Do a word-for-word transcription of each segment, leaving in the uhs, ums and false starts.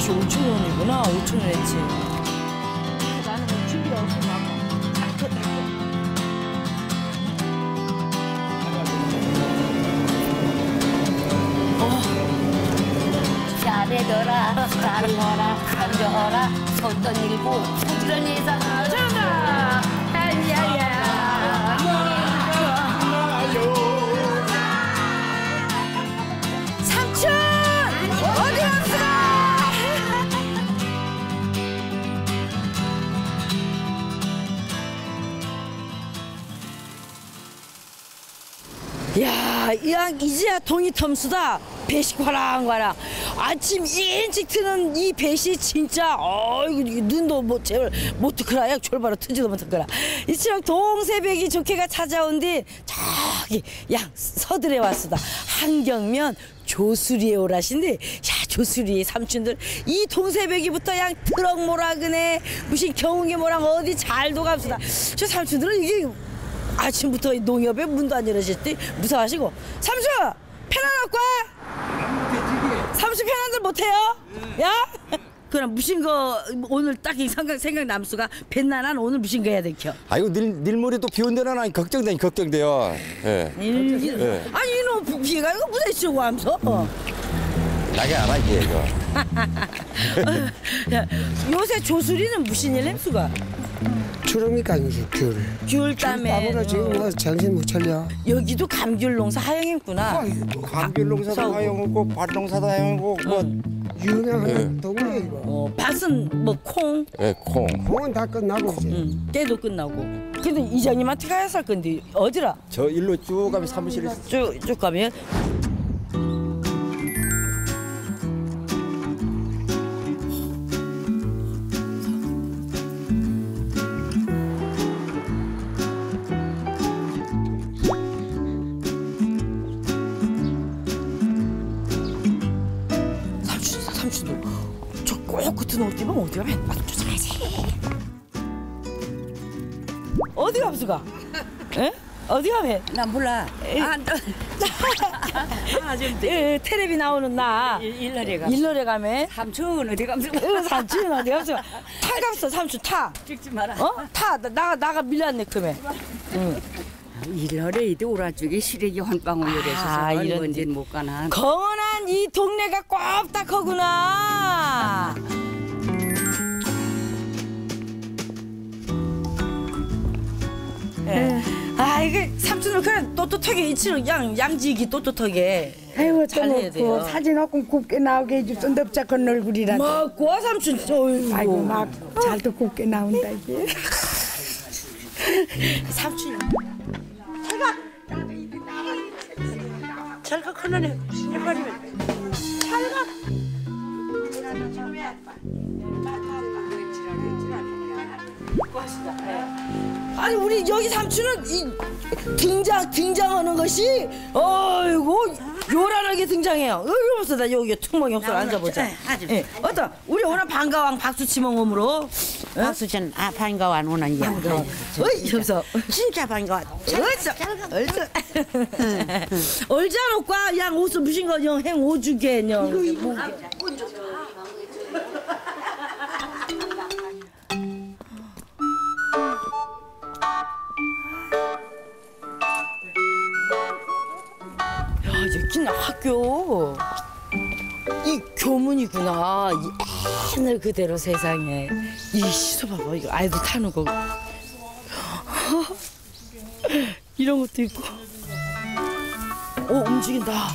배시 오천 원이구나. 오천 원 했지. 나는 준비가 없어서 잘해더라, 잘해라, 던져라, 손 떠밀고 부지런히 해서 전화. 야야. 삼촌 어디 갔어? 야, 이양 이제야 동이 텀수다. 배시 과랑과랑 아침 일찍 트는 이 배시 진짜 어이구 눈도 뭐 제발 못 뜨거라. 야 졸바로 트지도 못하거라. 이처럼 동새벽이 좋게가 찾아온 뒤 저기 양 서들에 왔수다. 한경면 조수리에 오라신데 야 조수리의 삼촌들 이 동새벽이부터 양 트럭 모락은에 무슨 경운기 모락 어디 잘도 갑수다. 저 삼촌들은 이게 아침부터 농협에 문도 안 열어졌대. 무사하시고 삼촌 편안 할까? 삼촌 편안들 못해요? 네. 야? 그럼 무슨 거 오늘 딱 생각 생각 남수가 뱃나난 오늘 무슨 거 해야 되켜? 아이고 닐 닐물이 또 비 온다나 걱정되니 걱정돼요. 예. 일, 예. 아니 이놈 비가 이거 무대 쓰고 하면서. 어. 나게 알아 이게 이거. 야, 요새 조수리는 무슨 일 냄수가? 추우니까 이제 귤. 귤 땀에. 아무나 지금 뭐 정신 못 차려. 여기도 감귤 농사 하영했구나. 감귤 농사도 하영하고 밭 농사도 하영하고 뭐 유명한 예. 동네 이거. 어, 밭은 뭐 콩. 예, 콩. 콩은 다 끝나고 이제. 응, 때도 끝나고. 근데 이장님한테 가야 살 건데 어디라? 저 일로 쭉 가면 사무실이 있어. 쭉, 쭉 가면. 저 끝은 어디 가면 어디 가면 맞 쫓아가야지. 어디 가면서가? 에? 어디 가면? 난 몰라. 아, 아, 좀 예, 텔레비 나오는 나. 일날에 가. 일월에 가면. 삼촌 어디 가면서? 삼촌 어디 가면서? 타 가면서 삼촌 타. 찍지 마라. 어? 타. 나가 나가 밀렸네 그러면. 응. 일월에도 오른쪽에 시래기 한 방울 요래서 아, 이런 언제는 못 가나. 건한 이 동네가 꼽딱하구나. 예. 아 이게 삼촌은 그냥 떳떳하게 이치로 양 양지기 떳떳하게 아이고 잘 해야 돼요. 또뭐 사진 없고 곱게 나오게 해줄 쫀득작한 얼굴이라. 뭐 고아 삼촌 어이구. 아이고 막 잘도 곱게 나온다 이게. 삼촌. 잘가. 잘가 큰언니 해버리면. 잘가. 아니 우리 여기 삼촌은 이 등장 등장하는 것이 어이구 요란하게 등장해요. 이러면서 나 여기 퉁멍이 없어 앉아보자. 예, 어떤 우리 오늘 반가왕 박수치멍 몸으로. 박수천 아 반가워한 오는 야. 어이 여기서 진짜 반가워. 얼자 얼자 얼자 놓과 양 옷을 무신 거냥 행 오주게 냥. 야 여기는 학교 이 교문이구나. 이 옛날 그대로 세상에 이 시소 봐봐 이거 아이들 타는 거 이런 것도 있고. 오 움직인다.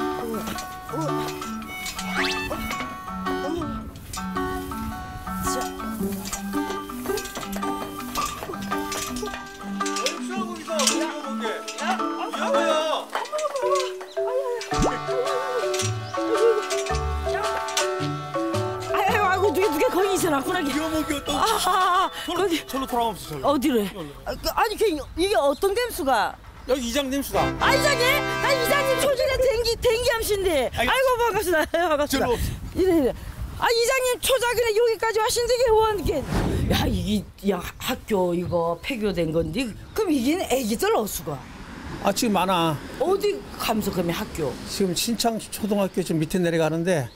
거기 있어놨구나. 여목이 어떤? 아, 거기 절로 돌아가면서 절로. 어디를? 아, 그, 아니 그 이게 어떤 댐수가? 여기 이장님 수다. 아 이장님? 나 이장님 초전에 댕기 댕기 암신데. 아이고 반갑습니다. 반갑습니다. 절로. 이래 이래. 아 이장님 초작은에 여기까지 와신데 게 원게. 야 이게 야 학교 이거 폐교된 건데 그럼 이게 애기들 어수가? 아 지금 많아. 어디 가면서 그러면 학교? 지금 신창 초등학교 좀 밑에 내려가는데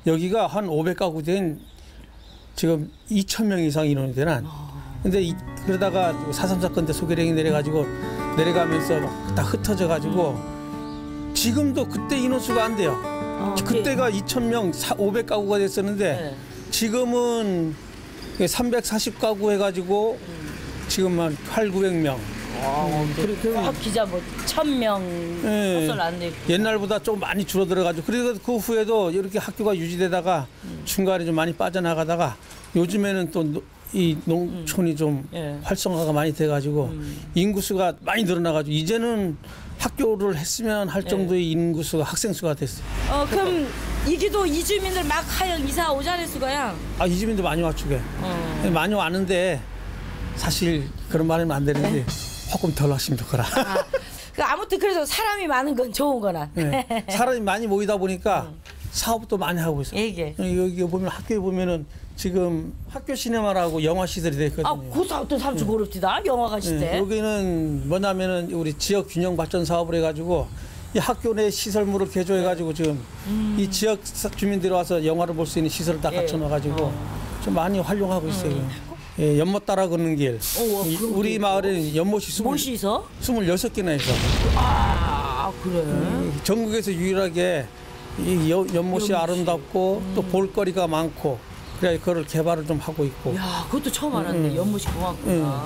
여기가 한 오백 가구 된 지금 이천 명 이상 인원이 되는. 근데 이, 그러다가 사삼 사건 때 소개령이 내려가지고 내려가면서 막 다 흩어져 가지고 지금도 그때 인원수가 안 돼요. 어, 그때가 이천 명 오백 가구가 됐었는데 네. 지금은 삼백사십 가구 해가지고 지금 한 팔구백 명. 그리고 그 기자 뭐 천 명 예. 헛설 안 내고. 옛날보다 좀 많이 줄어들어가지고 그래서 그 후에도 이렇게 학교가 유지되다가 음. 중간에 좀 많이 빠져나가다가 요즘에는 또 이 농촌이 좀 예. 활성화가 많이 돼가지고 음. 인구수가 많이 늘어나가지고 이제는 학교를 했으면 할 정도의 인구수가 학생 수가 됐어요. 어 그럼 이기도 이주민들 막 하여 이사 오자는 수가야. 아 이주민도 많이 왔주게. 어. 많이 왔는데 사실 그런 말하면 안 되는데 조금 덜 왔으면 좋겠라. 아, 그 아무튼 그래서 사람이 많은 건 좋은 거나. 네. 사람이 많이 모이다 보니까 사업도 많이 하고 있어요. 이게. 여기 보면 학교에 보면은 지금 학교 시네마라고 영화 시설이 돼 있거든요. 아, 그 사업도 삼촌 고릅디다. 영화 가실 때. 네, 여기는 뭐냐면은 우리 지역 균형 발전 사업을 해가지고 이 학교 내 시설물을 개조해가지고 지금 음. 이 지역 사- 주민들이 와서 영화를 볼 수 있는 시설을 다 예. 갖춰놔가지고 어. 좀 많이 활용하고 있어요. 예, 연못 따라 걷는 길. 어, 이- 그런 우리 마을에는 연못이 스물, 못이 있어? 스물여섯 개나 있어. 아, 그래. 전국에서 유일하게 이 여- 연못이 아름답고 또 볼거리가 많고 그래 그걸 개발을 좀 하고 있고. 야, 그것도 처음 알았네. 연못이 고맙구나.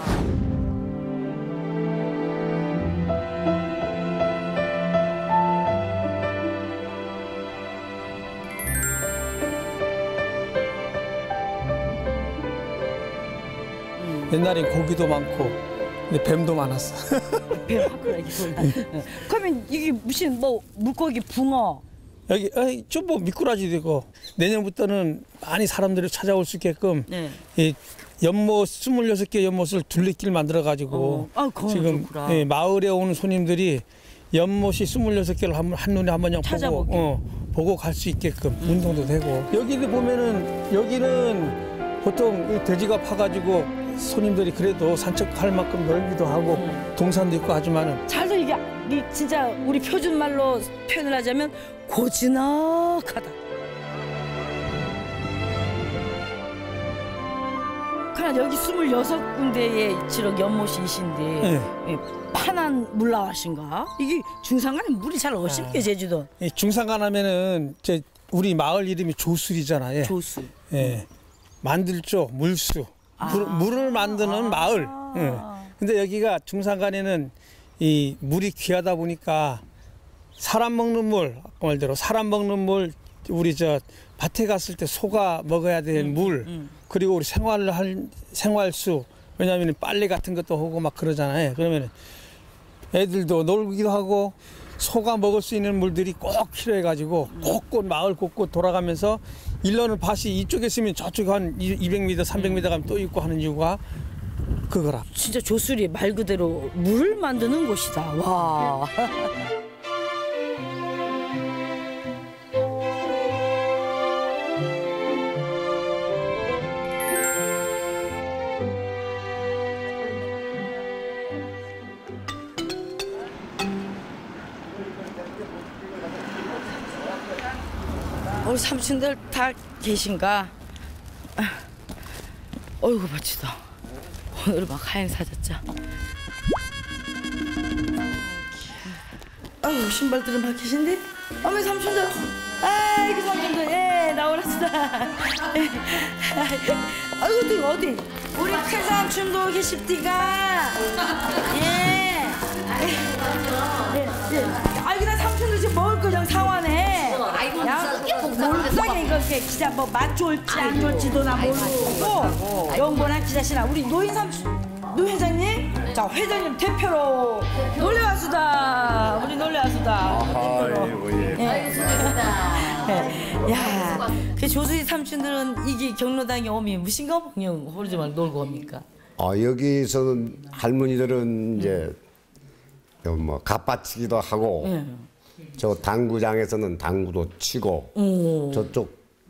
옛날엔 고기도 많고 근데 뱀도 많았어. 배 화크라 이거. 그러면 이게 무슨 뭐 물고기 붕어. 여기 좀 뭐 미꾸라지 되고 내년부터는 많이 사람들이 찾아올 수 있게끔 네. 이 연못 스물여섯 개 연못을 둘레길 만들어 가지고 어. 아, 그건 지금 좋구나. 예, 마을에 오는 손님들이 연못이 스물여섯 개를 한, 한 눈에 한 번씩 보고 찾아보게. 어, 보고 갈 수 있게끔 운동도 되고 여기를 보면은 여기는 보통 이 돼지가 파가지고 손님들이 그래도 산책할 만큼 넓기도 하고 음. 동산도 있고 하지만은 잘도 이게 이 진짜 우리 표준 말로 표현을 하자면 고즈넉하다. 그러나 여기 스물여섯 군데의 지역 연못이 이신데 예. 예, 파난 물나와신가? 이게 중산간에 물이 잘 없습니까 제주도? 이 중산간 하면은 이제 우리 마을 이름이 조술이잖아요. 조수. 예. 만들조, 물수. 물, 물을 만드는 마을. 예. 근데 여기가 중산간에는 이 물이 귀하다 보니까 사람 먹는 물, 아까 말대로 사람 먹는 물, 우리 저 밭에 갔을 때 소가 먹어야 될 물, 그리고 우리 생활을 할 생활수, 왜냐하면 빨래 같은 것도 하고 막 그러잖아요. 그러면 애들도 놀기도 하고 소가 먹을 수 있는 물들이 꼭 필요해가지고 곳곳 마을 곳곳 돌아가면서 일년을 밭이 이쪽에 있으면 저쪽 한 이백 미터, 삼백 미터 가면 또 있고 하는 이유가 그거라. 진짜 조술이 말 그대로 물을 만드는 곳이다. 와. 우리 삼촌들 다 계신가? 아, 어이구 멋지다. 오늘 막 하얀 사졌자. 아유 신발들은 막 계신데? 어머 삼촌들. 아이고 삼촌들. 예 나오랍시다. 아이고 또 어디? 우리 큰 삼촌도 계십디가. 예. 예, 예. 아이고 나 삼촌들 지금 먹을 거 좀 사와네. 야, 몰상에 이거 이렇게 기자 뭐 맛 좋을지 안 좋을지도 나 모르고 영번한 기자시나 우리 노인 삼촌 노 회장님 자 회장님 대표로 놀래 왔수다 우리 놀래 왔수다 아이고 예. 예. 야, 그 조수희 삼촌들은 이게 경로당에 오면 무신가 그냥 호르지만 놀고 옵니까? 아 여기서는 할머니들은 이제 뭐 갓바치기도 하고 예. 저 당구장에서는 당구도 치고 오. 저쪽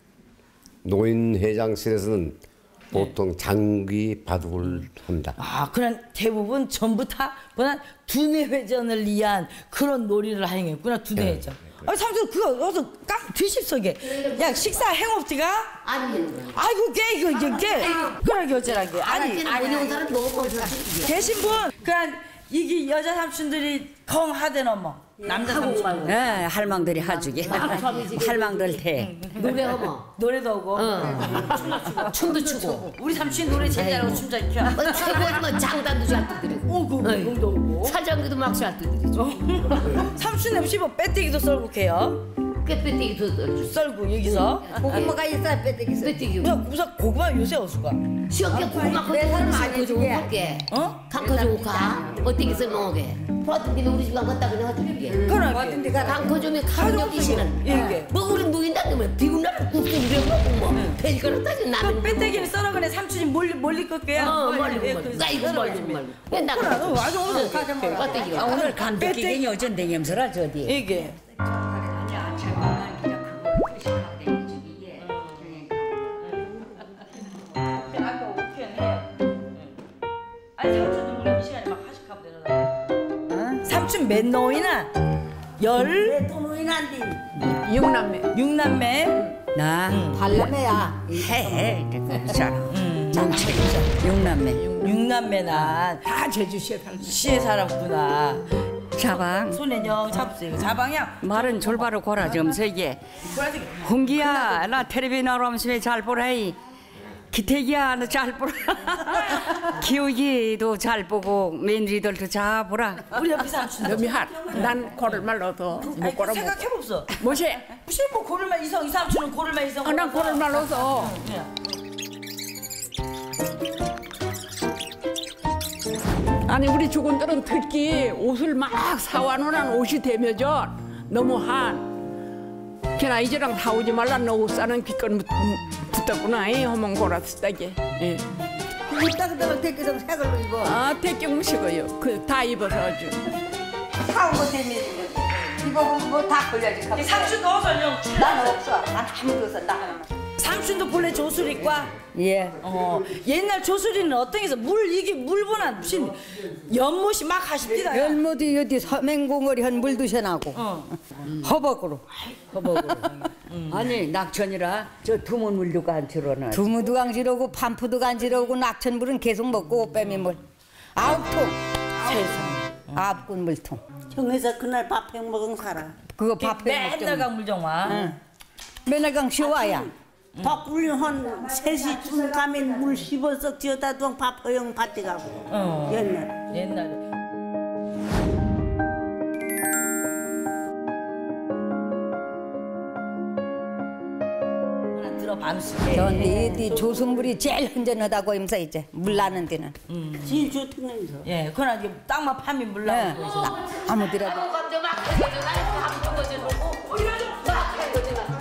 노인회장실에서는 보통 장기 바둑을 한다. 아, 그런 대부분 전부 다 그냥 두뇌 회전을 위한 그런 놀이를 하행했구나 두뇌 회전. 아, 삼촌 그거 어서 깍 드십소게. 야 식사 행업지가? 아니. 아이고 깨 이거 이게 깨. 그러게 어쩌라게. 아니 아니 온 사람 먹어. 계신 분 그냥 이게 여자 삼촌들이 컹 하대는 뭐. 남자 삼촌. 네, 할망들이 하주게. 할망들 태. 노래 어머. 노래도 하고. 춤도 추고. 우리 삼촌 노래 제일 잘하고 춤 잘 춰. 뭐 최고는 뭐 장단도 잘 두드리고. 오고 공도 오고. 사장기도 막 잘 두드리죠. 삼촌 엠씨 뭐 빼떼기도 썰고 해요. 깨빼떼기도 썰고 여기서. 고구마가 있어 빼떼기 빼떼기. 야 무슨 고구마 요새 어수가. 시원하게 고구마 내 사람 많이 주고 갈게. 어? 강커 주고 가. 어떻게 써 먹게. 버튼 데는 우리 집 가봤다 그냥 해줄게. 그러게. 강커 주면 가족이 시는. 이게. 뭐 우리 누인다 그러면 비군 나면 국수 우려 먹고 뭐. 별거는 따지 나는. 빼떼기를 썰어 그래 삼촌이 멀리 멀리 꺾게요. 어 멀리 멀리. 나 이거 멀리 멀리. 맨날 그래 아주 오늘 빼떼기가. 아, 오늘 감독기경이 어쩐데 염소라 저디. 이게. 삼촌 몇 노이나? 열? 또 노인 안 돼. 육남매. 육남매? 나 달라매야. 해해. 자, 육남매. 육남매나 다 제주시에 살고. 시에 살았구나. 자방. 손에 영 잡수요. 자방이야. 말은 졸바로 고라 점세게. 홍기야, 나 텔레비 나오면서 잘 보라이. 기태기야, 너 잘 보라. 기욱이도 잘 보고 며느리들도 잘 보라. 우리 옆에 삼촌. 여미한. 난 고를 말로도 못 고라 못. 생각해봅소. 뭐시? 혹시 뭐 고를만 이성 이 삼촌은 고를만 이성. 어, 난 고를 말로서. 아니 우리 주군들은 특히 옷을 막 사와놓은 옷이 되면서 너무 한. 걔나 이제랑 사오지 말라 너 옷 사는 기건 붙었구나. 이 허멍 고라 쓰다게. 예. 이따 그다가 택기성 색을로 입어. 아 태경 무시고요. 그 다 입어서 아주. 사온 거 때문에 입어보면 뭐다 걸려야지. 이 삼촌 넣어서 형. 난 없어. 난 아무도 없어. 나 하나만. 삼촌도 본래 조수리과. 예. 어 옛날 조수리는 어떤 게서 물 이게 물보나 무슨 연못이 막 하십니다. 열무도 어디 서맹공거리 한 물 드셔나고 허벅으로 허벅으로. 아니 낙천이라 저 두문물도 간지러나. 두무도 강지러고 반푸도 간지러고 낙천물은 계속 먹고 빼미물 아홉 통 세상 아홉 군 물통 형에서 그날 밥 해 먹은 살아. 그거 밥해 먹죠. 맨날 강물정화. 응. 맨날 강 쉬워야 덕분에 한 세 시쯤 가면 물 씹어서 지어다 둔 밥 허영 밭에 가고. 어. 옛날. 옛날에. 하나 들어 밤새. 전이 이 조선물이 제일 흔전하다고 임사 이제 물 나는 데는 제일 좋다면서. 예, 그러나 이제 땅만 파면 물 나오는 네. 거죠. 아무데라도 먼저 막 해줘라. 밥 먹어주고. 우리가 좀막 해줘라.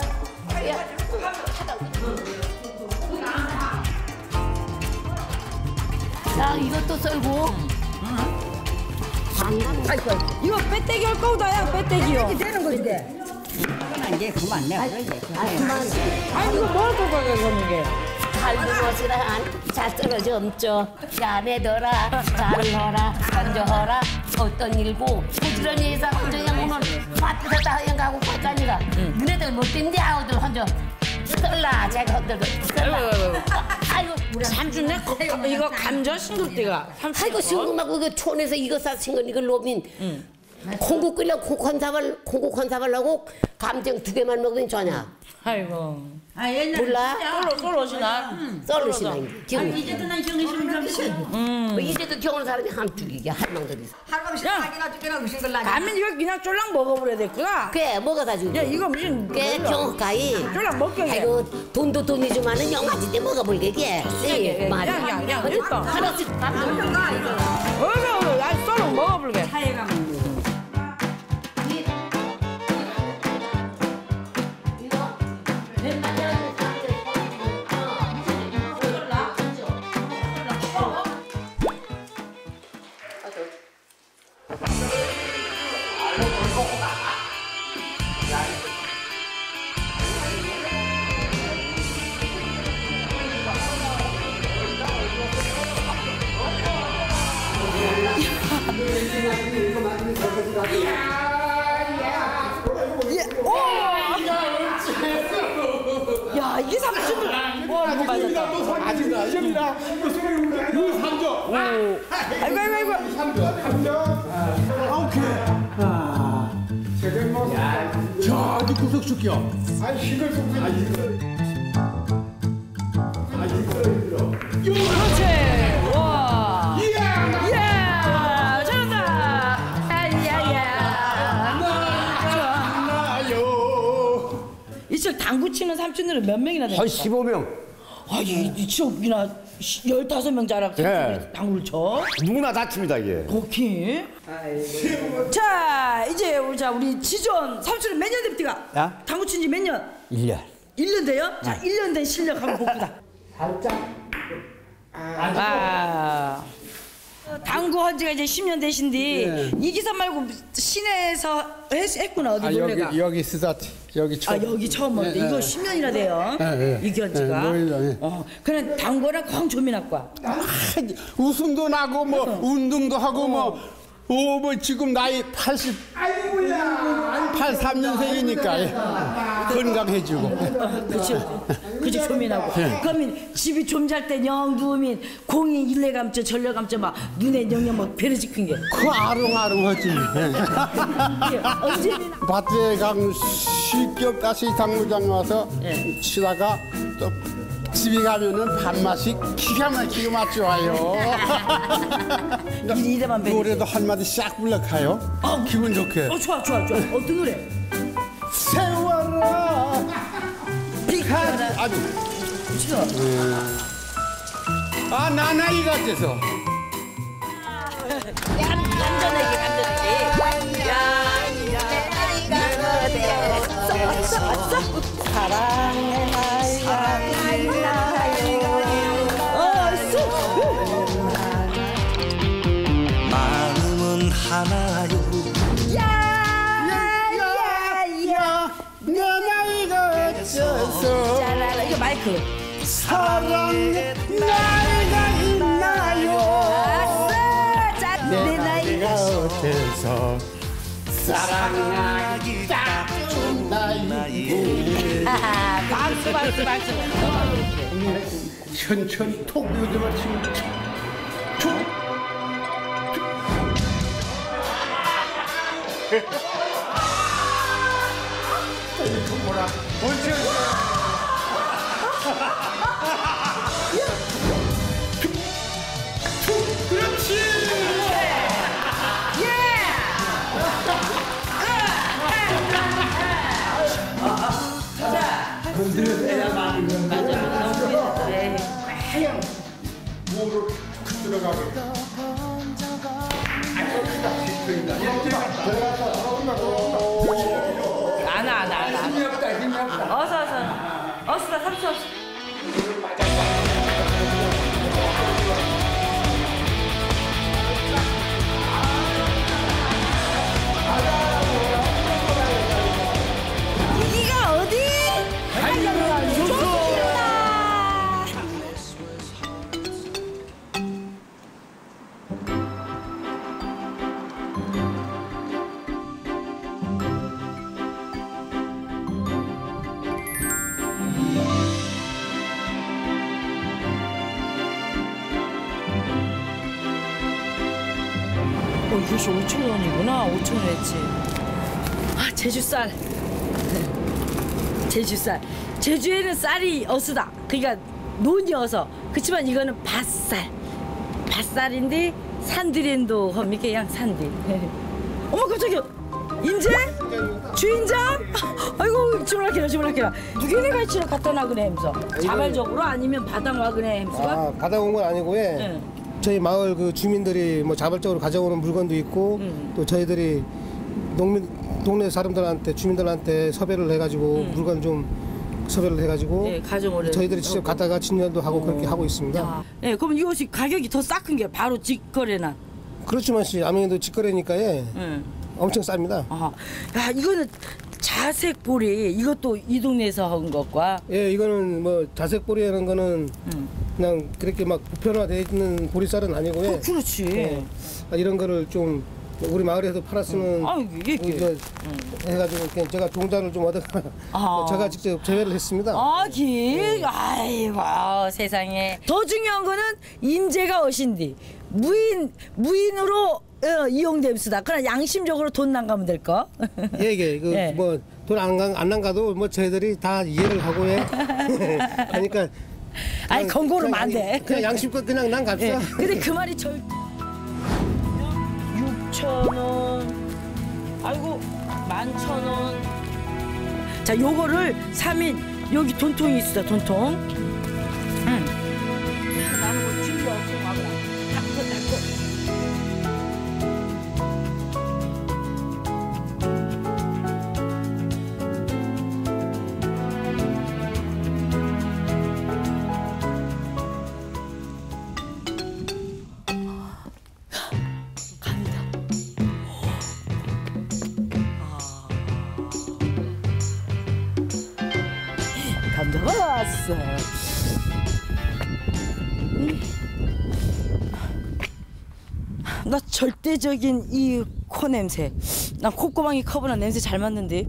야 이것도 썰고. 아이고, 이거 빼떼기 할 거다야, 빼떼기요. 되는 거지 이게 이제 그만 내. 그래 이제. 아니, 이거 뭘 거가 그러는 게. 잘 들어서라. 잘 떨어져 엄죠. 야매더라. 잘 넣어라. 던져허라. 어떤 일고 부지런히 해서 혼자 그냥 오늘 밭에서 다 그냥 가고 밭가니까 너네들 못 뛴데 아우들 혼자 썰라. 제가 혼자도 썰라. 아이고 삼촌 내 이거 감자 싱겁대가. 아이고 싱거하고 그 촌에서 이거 사신 건 이걸 로민 콩국 끓여 콩콘사발 콩국 콘사발하고 감정 두 개만 먹으면 좋냐. 아이고. 아 옛날 몰라? 썰어 썰어시나? 썰으시나 이제. 이제도 난 형이 좀 음. 이제도 경험 사람이 한 죽이게 할망들이 있어. 할망 시작이나 죽이나 무슨 걸 나냐 라면 이거 그냥 쫄랑 먹어버려야 됐구나. 그래 뭐가 다 죽여. 야 이거 무슨 꽤 경험가이. 쫄랑 먹게. 아이고 돈도 돈이지만은 영아지 때 먹어볼게 게. 예 말이. 양양양 됐다. 하나씩 감정가 이거. 어서 어서 나 썰어 먹어볼게. 사회가 먹는 거. 떴다. 아직이다. 여기다. 이거 삼 점. 아이고 아이고 아이고. 삼 점. 삼 점. 아, 오케이. 아. 자, 이 구석 줄게요. 아니, 이걸 좀. 아, 이걸. 아, 이걸. 그렇지. 와. 이야. 이야. 잘한다. 아야야. 나요. 이쪽 당구 치는 삼촌들은 몇 명이나 됩니까? 한 십오 명. 아, 이, 이쪽이나 열다섯 명 자랑 네. 당구를 쳐. 누구나 다칩니다 이게. 오케이. 자, 이제 우리 자 우리 지존 삼촌은 몇 년 됩니까? 야? 당구 친지 몇 년? 일 년. 일 년 돼요? 자, 일 년 된 실력 한번 봅시다. 아. 당구 한 지가 이제 십 년 되신데 이 기사 말고 시내에서 했, 했구나 어디 아, 놀래가? 여기 여기 스타트. 여기 처음. 아 여기 처음 왔대. 네, 이거 네. 십 년이나 돼요. 네, 네. 이견 지가. 네, 노일로, 네. 어, 그냥 당구랑 광조민학과. 아, 웃음도 나고 뭐 운동도 하고 뭐. 오, 뭐 지금 나이 팔십, 팔십삼 년생이니까 건강해지고. 어, 그죠. 그죠, 조민하고. 그러면 집이 좀 잘 때 영 누우면 공이 일레 감죠, 절레 감죠, 막 눈에 영영 막 베르지 큰 게. 그 아롱아롱하지. 언제나. 밭에 가면 실격 다시 당구장 와서 네. 치다가 또 집에 가면은 밥맛이 기가 막히게 맛 좋아요. 이래만 베르지. 노래도 한마디 싹 불러가요. 어, 기분 좋게. 어, 좋아, 좋아, 좋아. 어떤 노래? 세워라. 피카라. 아주. 그죠? 아, 나나이 같아서. 감전에게, 감전에게. 야, 나이가 어때? 왔어, 왔어. 사랑의 나이가 있나요? 어, 쑥. 마음은 하나요. 야야야 내 나이가 어째서 짜라라. 이거 마이크. 사랑의 나이가 있나요. 아싸. 짠. 내 나이가. 어째서 사랑하기 딱 좋은 나이. 하하, 박수, 박수, 박수. 천천히 톡 요즘을 치고 툭. 이거 뭐라? 언제? 그렇지. 안 와, 안 와, 안 와. 힘이 없다, 힘이 없다. 어서, 어서. 어서, 삼촌, 어서. 여기가 어디? 좋습니다. 어, 이것이 오천 원이구나. 오천 원 했지. 아, 제주쌀. 제주쌀. 제주에는 쌀이 어수다. 그러니까 논이 어서. 그렇지만 이거는 밭쌀. 밭쌀인데 산들인도 험니까 그냥 산들. 어머 깜짝이야. 인제? 주인장? 아이고 주물럭해라 주물럭해라. 누구네 갈치를 갖다 놔그네 햄서. 자발적으로 아니면 바닥 와그네 햄서가? 아, 받아 온 건 아니고요. 네. 저희 마을 그 주민들이 뭐 자발적으로 가져오는 물건도 있고 음. 또 저희들이 농민 동네 사람들한테 주민들한테 섭외를 해가지고 음. 물건 좀 섭외를 해가지고 네, 가져오래. 저희들이 직접 갖다가 진열도 하고 그렇게 하고 있습니다. 야. 네, 그럼 이것이 가격이 더 싼 게 바로 직거래나? 그렇지만 씨 아무래도 직거래니까 예, 응. 엄청 쌉니다. 아, 야 이거는 자색 보리 이것도 이 동네에서 한 것과. 예, 이거는 뭐 자색 보리라는 거는 음. 그냥 그렇게 막 보편화되어 있는 보리쌀은 아니고요. 어, 그렇지. 예, 이런 거를 좀 우리 마을에서 팔아 쓰는 아, 이게 이게. 저, 해가지고 그냥 제가 종자를 좀 얻어가 아. 제가 직접 재배를 했습니다. 아, 기. 아이고, 세상에. 더 중요한 거는 인재가 어신디. 무인, 무인으로 어, 이용됨수다. 그러나 양심적으로 돈 난가면 될 거. 예, 이게 그 예. 뭐 돈 안 안 난가도 뭐 저희들이 다 이해를 하고 해. 그러니까 아니, 건고르면 안 돼. 그냥 양심껏 그냥 난 갑시다. 예. 근데 그 말이 절 육천 원. 아이고, 만천 원. 자, 요거를 삼 인 여기 돈통이 있어, 돈통. 응. 나는 뭐 준비 없어, 와봐. 닦고, 닦고. 감자가 왔어. 음. 나 절대적인 이 코 냄새. 난 콧구멍이 커보나 냄새 잘 맡는데.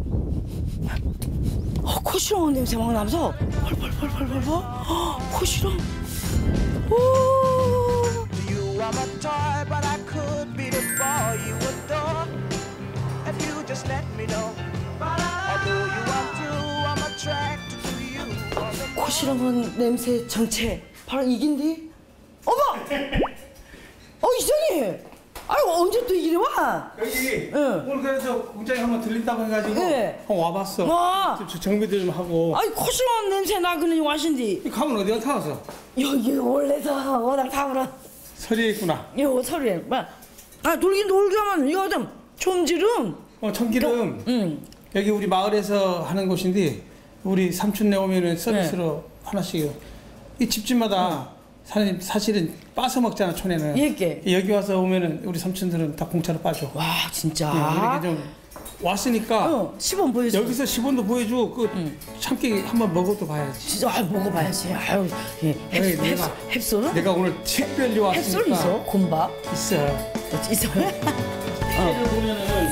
어, 코시렁한 냄새 막 나면서 펄펄펄펄펄펄. 어, 코시렁. 오. You are my toy, but I could be the boy you adore if you just let me know. Although you are true, I'm attracted to you. 코시렁한 냄새 정체 바로 이긴디. 어머! 어, 이선이! 아이고, 언제 또 이리 와? 여기 응. 오늘 그래서 공장에 한번 들린다고 해가지고 네. 한번 와봤어. 와. 저 정비도 좀 하고. 아이, 코시렁한 냄새 나그는 와신디. 가면 어디가 타왔어? 여기 원래서 워낙 타버려. 서리에 있구나. 이거 서리에. 아, 놀긴 놀기만 이거 좀 촌지름. 어, 참기름. 응. 여기 우리 마을에서 하는 곳인데 우리 삼촌네 오면은 서비스로 네. 하나씩 이 집집마다 응. 사장님 사실은 빠서 먹잖아 촌에는. 예게. 여기 와서 오면은 우리 삼촌들은 다 공짜로 빠져. 와, 진짜. 네, 이렇게 좀 왔으니까. 어, 시범 보여줘. 여기서 시범도 보여주고 그 응. 참깨 한번 먹어도 봐야지. 진짜 아, 먹어봐야지. 아유, 예. 햅, 내가 햅소는? 내가 오늘 특별히 왔으니까. 햅솔 있어? 곰밥 있어. 있어. 얘를 보면은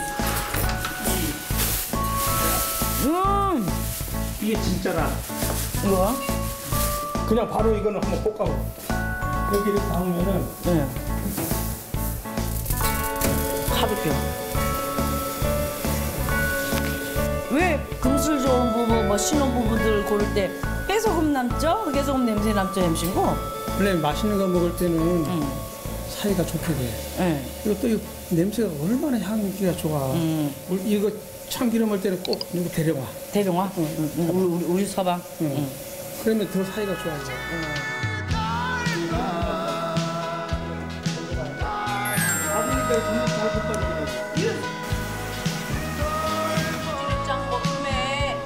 음, 이게 진짜라. 이거? 그냥 바로 이거는 한번 볶아봐. 여기를 담으면은. 네. 가볍게. 왜 금술 좋은 부부, 뭐 신혼 부부들 고를 때 깨소금 남죠? 깨소금 냄새 남죠, 햄신고? 원래 맛있는 거 먹을 때는 음. 사이가 좋게 돼. 네. 그리고 또 이 냄새가 얼마나 향기가 좋아. 음. 이거 참기름 할 때는 꼭 이거 대령화. 대령화? 응, 응, 응. 우리, 우리, 우리 서방. 응. 응. 그러면 더 사이가 좋아져. 응. 아버니까 정말 잘 볶아주는 거지. 짱 먹음에.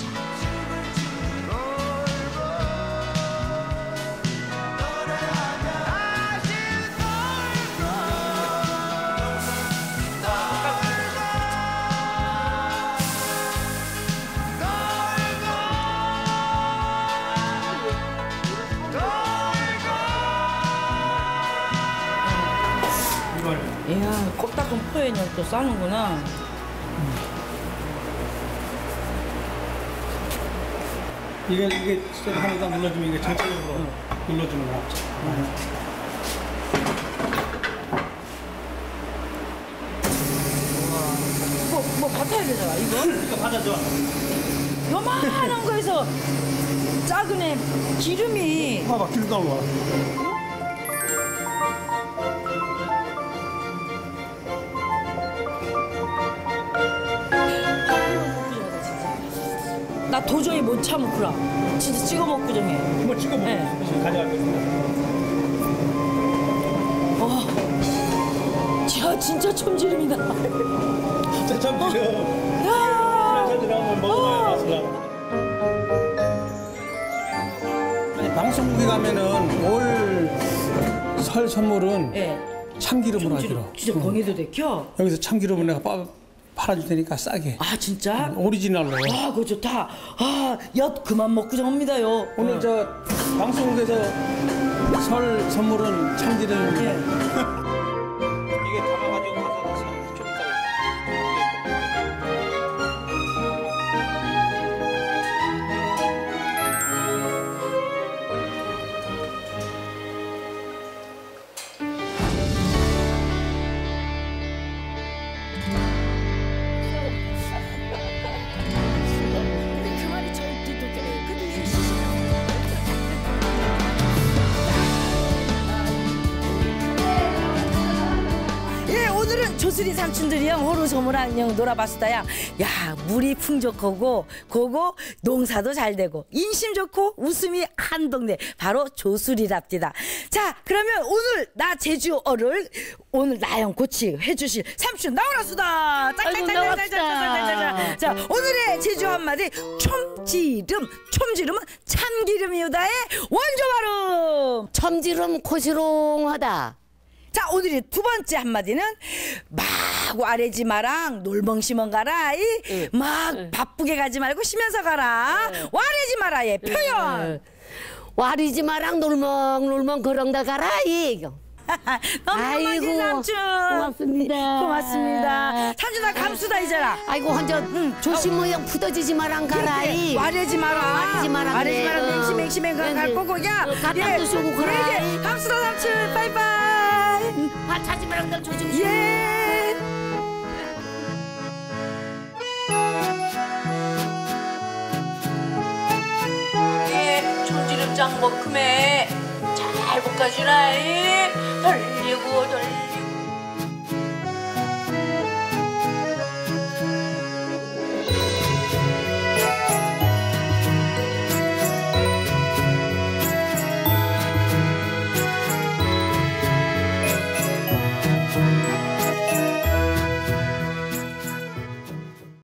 이야, 껍딱한 포에는 또 싸는구나. 음. 이게 이게 진짜 하나다 눌러주면 이게 전체적으로 응. 눌러주는 거야. 응. 뭐, 뭐 받아야 되잖아, 이거? 이거 받아줘. 요만한 거에서 작은 애 기름이. 봐봐, 기름 나와. 나 도저히 못 참구라. 진짜 찍어 먹고 좀 해. 뭐 찍어 먹어. 네. 가져갈게. 어, 야, 진짜 참지름이다. 진짜 참지름. 야, 참지름 한번 먹어봐야 맛을 알아. 아니 방송국에 가면은 올 설 선물은 네. 참기름으로 하기로. 진짜 거기도 데켜? 여기서 참기름을 내가 빠. 팔아줄 테니까 싸게. 아, 진짜? 응, 오리지널로. 아, 그거 좋다. 아, 엿 그만 먹고 정합니다요. 오늘 어. 저 방송국에서 설 선물은 참기름. 네. 이게 담아가지고 가져가서. 조수리 삼촌들이랑 호루소무랑 놀아봤수다야. 야 물이 풍족하고 고고 농사도 잘 되고 인심 좋고 웃음이 한 동네 바로 조수리랍디다. 자 그러면 오늘 나 제주어를 오늘 나영 고치 해주실 삼촌 나오라수다. 짝짝짝짝짝짝짝짝짝. 자 오늘의 제주 한마디 촘지름. 촘지름은 참기름이오다의 원조 발음. 첨지름 코시롱하다. 자 오늘의 두 번째 한마디는 막 와래지 마랑 놀멍시멍 가라. 이 막 바쁘게 가지 말고 쉬면서 가라. 와래지 마라의 표현. 와리지 마랑 놀멍 놀멍 그런다 가라 이. 너무 고맙지 삼촌. 고맙습니다. 고맙습니다. 삼촌아 감수다 이제라. 아이고 혼자 응, 조심 모양 푸더지지 마랑 가라 이. 와래지 마라. 와리지 마라. 와래지 마라. 맹시 맹시 맹가 갈 거고 야. 갖다 주시고 가라. 예, 감수다 삼촌. 바이바이. 발 차지 마랑 날 조심. 예. 예, 촌지름장 먹음에 잘 볶아주라. 이.